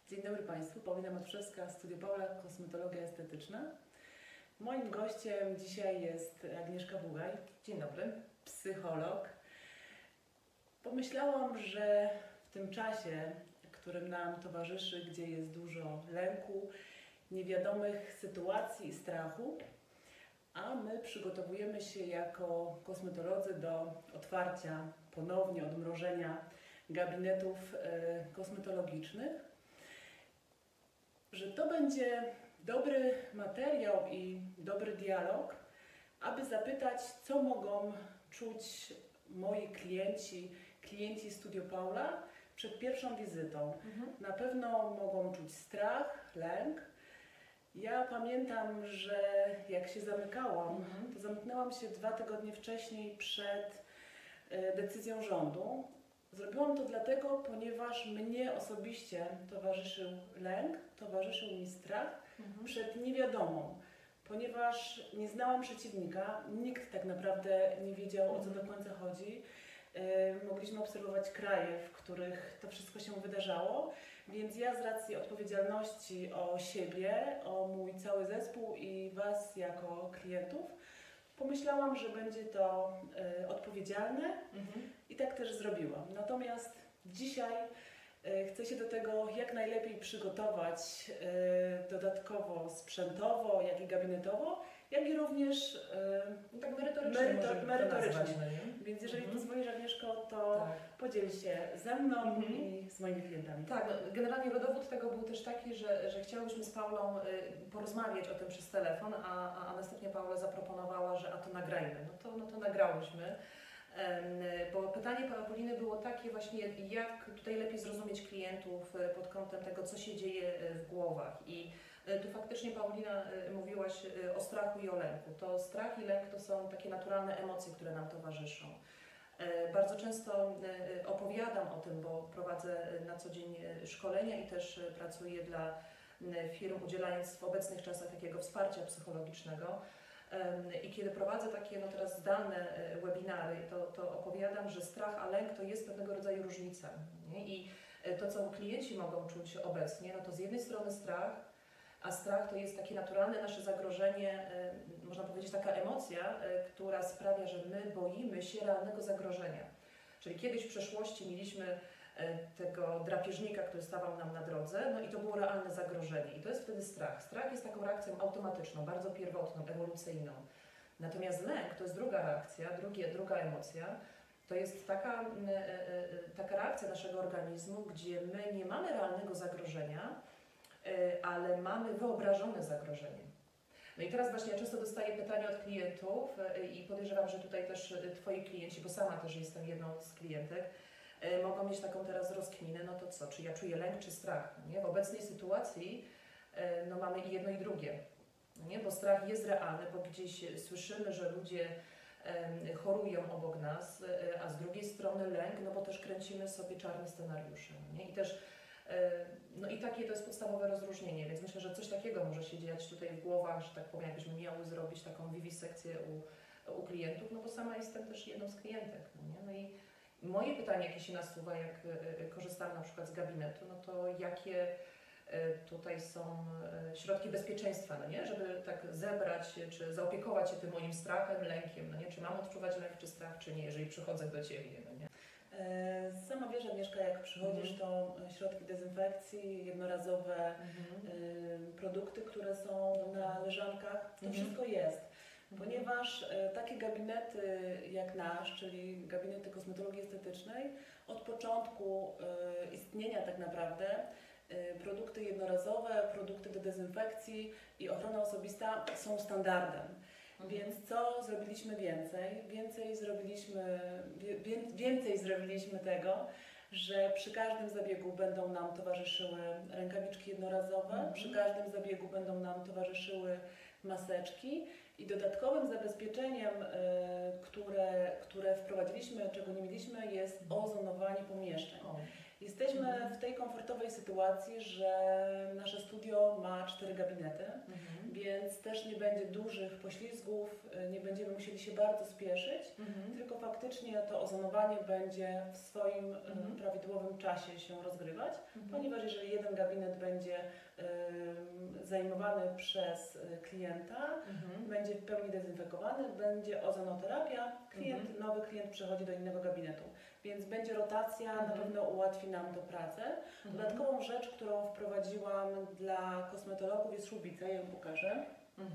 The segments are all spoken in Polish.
Dzień dobry Państwu, Paulina Matwszewska, Studio Paula, kosmetologia estetyczna. Moim gościem dzisiaj jest Agnieszka Bugaj. Dzień dobry. Psycholog. Pomyślałam, że w tym czasie, którym nam towarzyszy, gdzie jest dużo lęku, niewiadomych sytuacji i strachu, a my przygotowujemy się jako kosmetolodzy do otwarcia, ponownie odmrożenia gabinetów kosmetologicznych, że to będzie dobry materiał i dobry dialog, aby zapytać, co mogą czuć moi klienci Studio Paula przed pierwszą wizytą. Na pewno mogą czuć strach, lęk. Ja pamiętam, że jak się zamykałam, to zamknęłam się 2 tygodnie wcześniej przed decyzją rządu. Zrobiłam to dlatego, ponieważ mnie osobiście towarzyszył lęk, towarzyszył mi strach przed niewiadomą. Ponieważ nie znałam przeciwnika, nikt tak naprawdę nie wiedział, o co do końca chodzi. Mogliśmy obserwować kraje, w których to wszystko się wydarzało, więc ja z racji odpowiedzialności o siebie, o mój cały zespół i Was jako klientów, pomyślałam, że będzie to odpowiedzialne i tak też zrobiłam. Natomiast dzisiaj chcę się do tego jak najlepiej przygotować dodatkowo sprzętowo, jak i gabinetowo, jak i również tak merytorycznie. Więc jeżeli pozwolisz, Agnieszko, to podziel się ze mną i z moimi klientami. Tak, no, generalnie rodowód tego był też taki, że chciałyśmy z Paulą porozmawiać o tym przez telefon, a następnie Paula zaproponowała, że a to nagrajmy. No to nagrałyśmy. Bo pytanie Pauliny było takie właśnie, jak tutaj lepiej zrozumieć klientów pod kątem tego, co się dzieje w głowach. I tu faktycznie Paulina mówiłaś o strachu i o lęku. To strach i lęk to są takie naturalne emocje, które nam towarzyszą. Bardzo często opowiadam o tym, bo prowadzę na co dzień szkolenia i też pracuję dla firm, udzielając w obecnych czasach takiego wsparcia psychologicznego. I kiedy prowadzę takie teraz zdalne webinary, to opowiadam, że strach a lęk to jest pewnego rodzaju różnica. Nie? I to, co klienci mogą czuć obecnie, no to z jednej strony strach, a strach to jest takie naturalne nasze zagrożenie, można powiedzieć taka emocja, która sprawia, że my boimy się realnego zagrożenia. Czyli kiedyś w przeszłości mieliśmy tego drapieżnika, który stawał nam na drodze, no i to było realne zagrożenie. I to jest wtedy strach. Strach jest taką reakcją automatyczną, bardzo pierwotną, ewolucyjną. Natomiast lęk to jest druga reakcja, druga emocja. To jest taka reakcja naszego organizmu, gdzie my nie mamy realnego zagrożenia, ale mamy wyobrażone zagrożenie. No i teraz właśnie ja często dostaję pytania od klientów i podejrzewam, że tutaj też Twoi klienci, bo sama też jestem jedną z klientek, mogą mieć taką teraz rozkminę, no to co, czy ja czuję lęk, czy strach? Nie? W obecnej sytuacji no mamy i jedno i drugie, nie? Bo strach jest realny, bo gdzieś słyszymy, że ludzie chorują obok nas, a z drugiej strony lęk, no bo też kręcimy sobie czarne scenariusze. Nie? I też no i takie to jest podstawowe rozróżnienie, więc myślę, że coś takiego może się dziać tutaj w głowach, że tak powiem, jakbyśmy miały zrobić taką wiwisekcję u klientów, no bo sama jestem też jedną z klientek. Nie? No i moje pytanie, jakie się nasuwa, jak korzystam na przykład z gabinetu, no to jakie tutaj są środki bezpieczeństwa, no nie? Żeby tak zebrać czy zaopiekować się tym moim strachem, lękiem, no nie? Czy mam odczuwać lęk czy strach, czy nie, jeżeli przychodzę do Ciebie, no nie? Sama wiesz, Agnieszka, jak przychodzisz, to środki dezynfekcji, jednorazowe produkty, które są na leżankach, to wszystko jest. Ponieważ takie gabinety jak nasz, czyli gabinety kosmetologii estetycznej, od początku istnienia tak naprawdę produkty jednorazowe, produkty do dezynfekcji i ochrona osobista są standardem. Więc co zrobiliśmy więcej? Więcej zrobiliśmy tego, że przy każdym zabiegu będą nam towarzyszyły rękawiczki jednorazowe, przy każdym zabiegu będą nam towarzyszyły maseczki i dodatkowym zabezpieczeniem, które wprowadziliśmy, czego nie mieliśmy, jest ozonowanie pomieszczeń. Jesteśmy w tej komfortowej sytuacji, że nasze studio ma 4 gabinety, więc też nie będzie dużych poślizgów, nie będziemy musieli się bardzo spieszyć, tylko faktycznie to ozonowanie będzie w swoim prawidłowym czasie się rozgrywać, ponieważ jeżeli jeden gabinet będzie zajmowany przez klienta, będzie w pełni dezynfekowany, będzie ozonoterapia, nowy klient przechodzi do innego gabinetu. Więc będzie rotacja, na pewno ułatwi nam to pracę. Dodatkową rzecz, którą wprowadziłam dla kosmetologów jest szłubica, ja ją pokażę.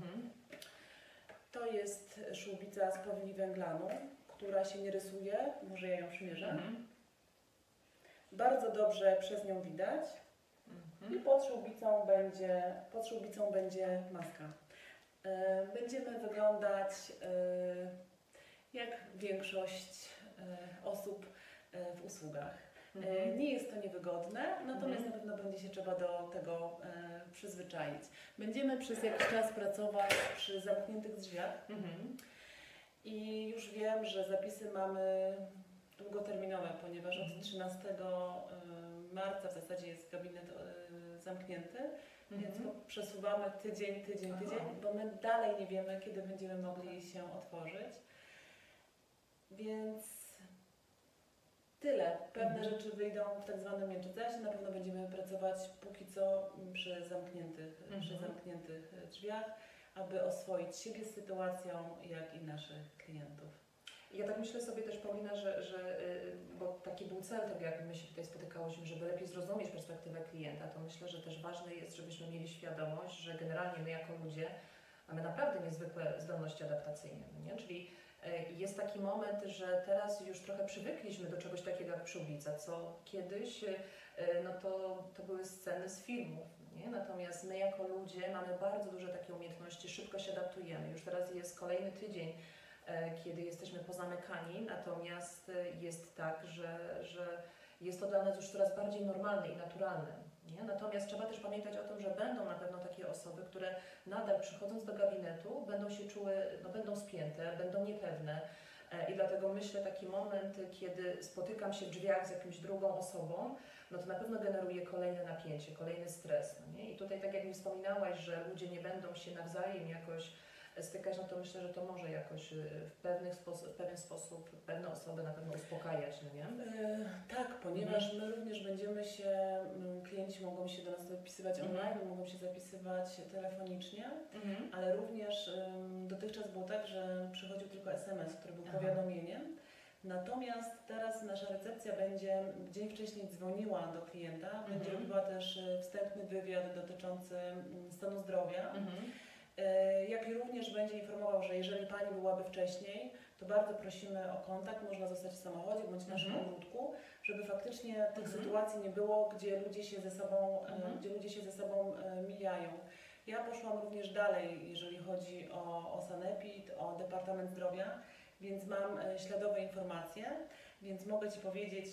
To jest szłubica z poliwęglanu, która się nie rysuje, może ja ją przymierzę. Bardzo dobrze przez nią widać. I pod szłubicą będzie maska. Będziemy wyglądać jak większość osób w usługach. Nie jest to niewygodne, natomiast na pewno będzie się trzeba do tego przyzwyczaić. Będziemy przez jakiś czas pracować przy zamkniętych drzwiach i już wiem, że zapisy mamy długoterminowe, ponieważ od 13 marca w zasadzie jest gabinet zamknięty, więc przesuwamy tydzień, bo my dalej nie wiemy, kiedy będziemy mogli się otworzyć. Więc tyle. Pewne rzeczy wyjdą w tak zwanym międzyczasie. Na pewno będziemy pracować póki co przy zamkniętych drzwiach, aby oswoić siebie z sytuacją, jak i naszych klientów. Ja tak myślę sobie też, Paulina, bo taki był cel tego, jak my się tutaj spotykałyśmy, żeby lepiej zrozumieć perspektywę klienta, to myślę, że też ważne jest, żebyśmy mieli świadomość, że generalnie my jako ludzie mamy naprawdę niezwykłe zdolności adaptacyjne, nie? Czyli jest taki moment, że teraz już trochę przywykliśmy do czegoś takiego jak przyłbica, co kiedyś to były sceny z filmów, nie? Natomiast my jako ludzie mamy bardzo duże takie umiejętności, szybko się adaptujemy. Już teraz jest kolejny tydzień, kiedy jesteśmy pozamykani, natomiast jest tak, że jest to dla nas już coraz bardziej normalne i naturalne. Nie? Natomiast trzeba też pamiętać o tym, że będą na pewno takie osoby, które nadal przychodząc do gabinetu będą się czuły, będą spięte, będą niepewne. I dlatego myślę, taki moment, kiedy spotykam się w drzwiach z jakąś drugą osobą, no to na pewno generuje kolejne napięcie, kolejny stres. No nie? I tutaj, tak jak mi wspominałaś, że ludzie nie będą się nawzajem jakoś stykać, no to myślę, że to może jakoś w pewien sposób pewne osoby na pewno uspokajać, no nie? Tak, ponieważ my również będziemy się, klienci mogą się do nas zapisywać online, mogą się zapisywać telefonicznie, ale również dotychczas było tak, że przychodził tylko SMS, który był powiadomieniem. Natomiast teraz nasza recepcja będzie dzień wcześniej dzwoniła do klienta, będzie robiła też wstępny wywiad dotyczący stanu zdrowia. Jak i również będzie informował, że jeżeli Pani byłaby wcześniej, to bardzo prosimy o kontakt, można zostać w samochodzie bądź w naszym ogródku, żeby faktycznie tych sytuacji nie było, gdzie ludzie się ze sobą mijają. Ja poszłam również dalej, jeżeli chodzi o Sanepid, o Departament Zdrowia, więc mam śladowe informacje, więc mogę Ci powiedzieć,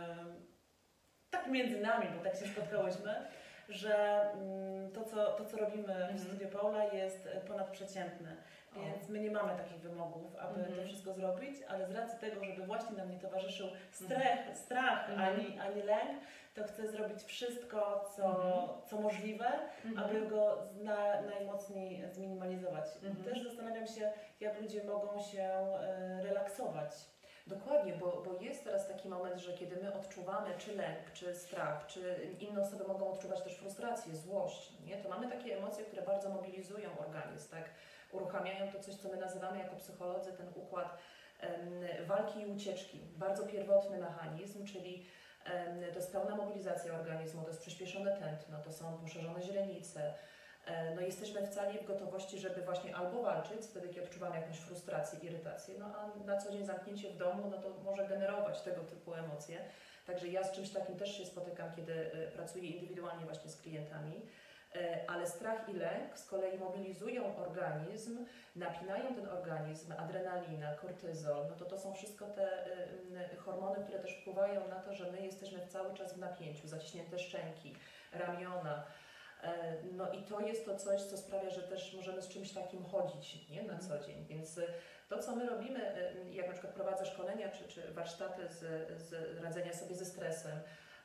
tak między nami, bo tak się spotkałyśmy, że to, co robimy w Studio Paula jest ponadprzeciętne, więc my nie mamy takich wymogów, aby to wszystko zrobić, ale z racji tego, żeby właśnie nam nie towarzyszył strach ani lęk, to chcę zrobić wszystko, co możliwe, aby go najmocniej zminimalizować. Też zastanawiam się, jak ludzie mogą się relaksować. Dokładnie, bo jest teraz taki moment, że kiedy my odczuwamy czy lęk, czy strach, czy inne osoby mogą odczuwać też frustrację, złość, nie? To mamy takie emocje, które bardzo mobilizują organizm, tak? Uruchamiają to coś, co my nazywamy jako psycholodzy ten układ walki i ucieczki. Bardzo pierwotny mechanizm, czyli to jest pełna mobilizacja organizmu, to jest przyspieszone tętno, to są poszerzone źrenice. No jesteśmy w cali w gotowości, żeby właśnie albo walczyć, wtedy kiedy odczuwamy jakąś frustrację, irytację, no a na co dzień zamknięcie w domu, no to może generować tego typu emocje. Także ja z czymś takim też się spotykam, kiedy pracuję indywidualnie właśnie z klientami. Ale strach i lęk z kolei mobilizują organizm, napinają ten organizm, adrenalina, kortyzol, no to są wszystko te hormony, które też wpływają na to, że my jesteśmy cały czas w napięciu, zaciśnięte szczęki, ramiona. No i to jest to coś, co sprawia, że też możemy z czymś takim chodzić, nie, na co dzień. Więc to, co my robimy, jak na przykład prowadzę szkolenia czy warsztaty z radzenia sobie ze stresem,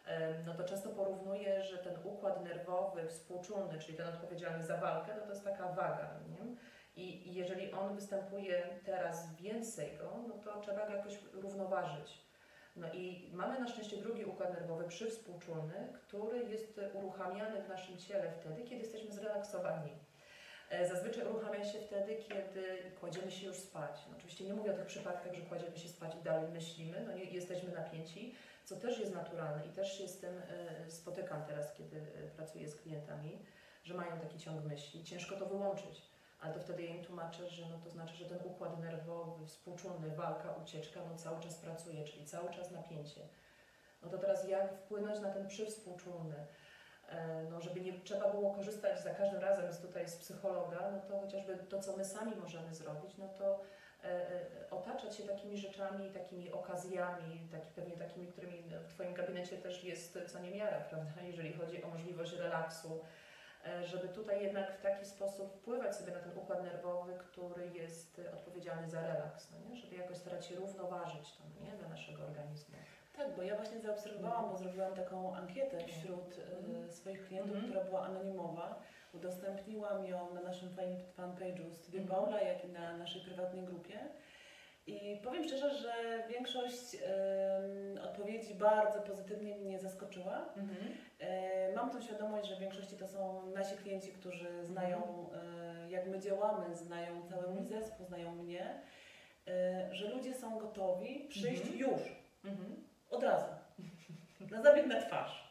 no to często porównuję, że ten układ nerwowy współczulny, czyli ten odpowiedzialny za walkę, no to jest taka waga, nie? I jeżeli on występuje teraz więcej go, no to trzeba go jakoś równoważyć. No i mamy na szczęście drugi układ nerwowy przywspółczulny, który jest uruchamiany w naszym ciele wtedy, kiedy jesteśmy zrelaksowani. Zazwyczaj uruchamia się wtedy, kiedy kładziemy się już spać. No oczywiście nie mówię o tych przypadkach, że kładziemy się spać i dalej myślimy, no nie jesteśmy napięci, co też jest naturalne i też się z tym spotykam teraz, kiedy pracuję z klientami, że mają taki ciąg myśli. Ciężko to wyłączyć, ale to wtedy ja im tłumaczę, że no to znaczy, że ten układ nerwowy, współczulny, walka, ucieczka, no cały czas pracuje, czyli cały czas napięcie. No to teraz jak wpłynąć na ten przywspółczulny? No, żeby nie trzeba było korzystać za każdym razem z psychologa, no to chociażby to, co my sami możemy zrobić, no to otaczać się takimi rzeczami, takimi okazjami, pewnie takimi, którymi w Twoim gabinecie też jest co niemiara, prawda, jeżeli chodzi o możliwość relaksu, żeby tutaj jednak w taki sposób wpływać sobie na ten układ nerwowy, który jest odpowiedzialny za relaks, no nie? Żeby jakoś starać się równoważyć to, no nie? Dla naszego organizmu. Tak, bo ja właśnie zaobserwowałam, bo zrobiłam taką ankietę wśród swoich klientów, która była anonimowa. Udostępniłam ją na naszym fanpage'u Studio Paula, jak i na naszej prywatnej grupie. I powiem szczerze, że większość odpowiedzi bardzo pozytywnie mnie zaskoczyła. Mam tą świadomość, że w większości to są nasi klienci, którzy znają, jak my działamy, znają cały mój zespół, znają mnie, że ludzie są gotowi przyjść już. Od razu. Na zabieg na twarz.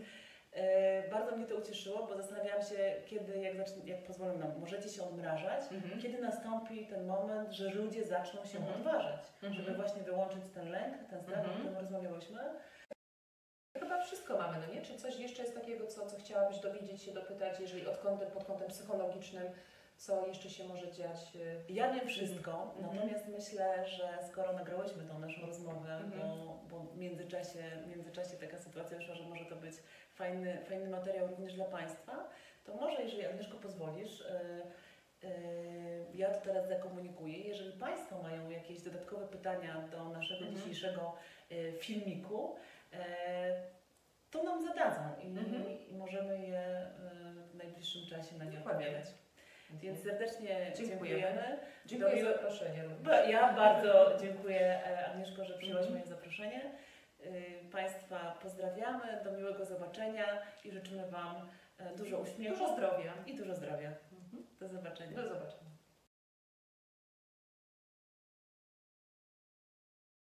Bardzo mnie to ucieszyło, bo zastanawiałam się, kiedy, jak pozwolą nam, możecie się odmrażać, kiedy nastąpi ten moment, że ludzie zaczną się odważać, żeby właśnie wyłączyć ten lęk, ten strach, o którym rozmawiałyśmy. Chyba wszystko mamy, no nie? Czy coś jeszcze jest takiego, co chciałabyś dowiedzieć się, dopytać, jeżeli pod kątem psychologicznym, co jeszcze się może dziać? Ja wiem wszystko, natomiast myślę, że skoro nagrałyśmy tą naszą rozmowę, bo w międzyczasie taka sytuacja wyszła, że może to być fajny materiał również dla Państwa, to może, jeżeli Agnieszko pozwolisz, ja to teraz zakomunikuję. Jeżeli Państwo mają jakieś dodatkowe pytania do naszego dzisiejszego filmiku, to nam zadadzą i możemy je w najbliższym czasie na nie odpowiadać. Więc serdecznie dziękujemy. Dziękuję za zaproszenie. Ja bardzo dziękuję, Agnieszko, że przyjęłaś moje zaproszenie. Państwa pozdrawiamy, do miłego zobaczenia i życzymy Wam dużo uśmiechu. Dużo zdrowia. I dużo zdrowia. Do zobaczenia. Do zobaczenia.